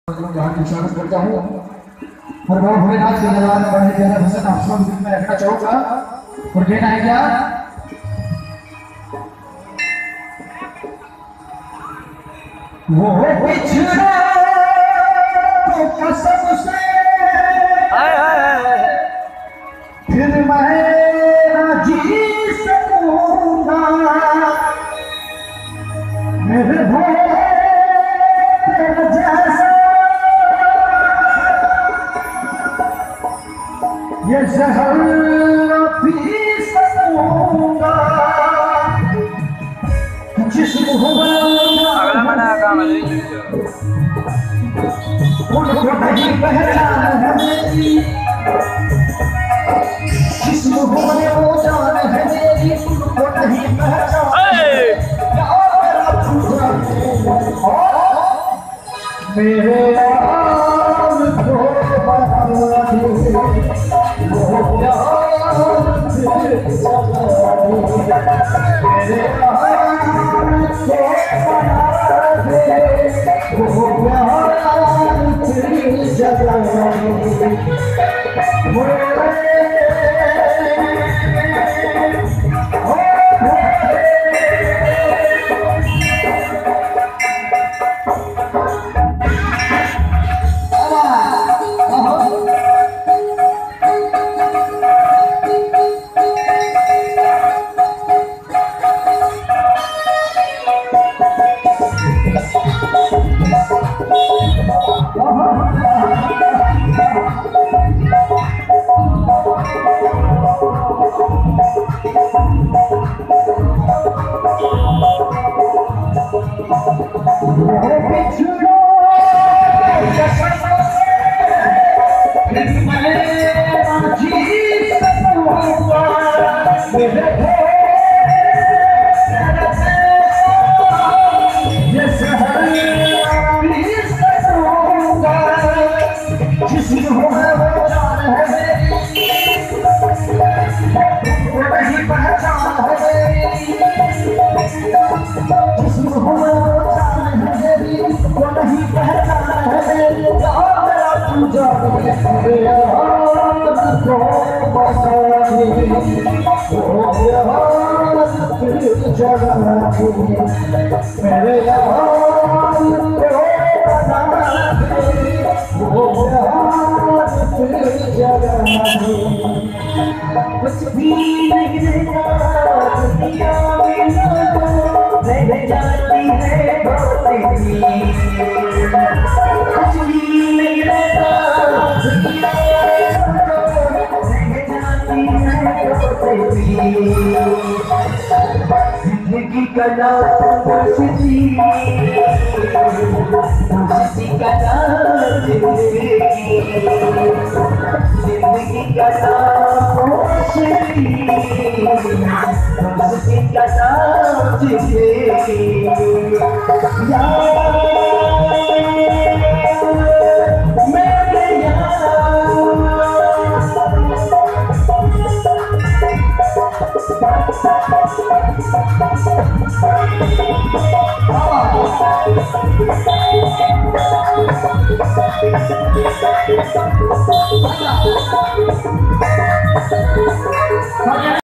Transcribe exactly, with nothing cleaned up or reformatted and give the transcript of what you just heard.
स्वागत करता हूँ। हर बार भोलेनाथ के दरबार में बड़े प्यारे भजन आप सब बीच में रखना चाहूंगा और कहना है क्या वो पिछड़ा तो कसम से फिर मैं जी सकूंगा मेरे भोले जैसा ये जहर पी सकूंगा जिस्म अगला मना काम है उनको नहीं पहचान है मेरी जिस्म होने वो जान है मेरी उनको नहीं पहचान मेरे यार को बना दे वो प्यार फिर जगा दे मेरे यार को बना दे वो प्यार फिर जगा दे मेरे यार वो प्यार फिर जगा दे कुछ भी नहीं रहता दुनिया में रह जाती है दोस्ती कुछ भी नहीं रहता दुनिया में रह जाती है दोस्ती जिंदगी का नाम खुशी खुशी का नाम जिंदगी जिंदगी का नाम खुशी खुशी का नाम जिंदगी यार मेरे यार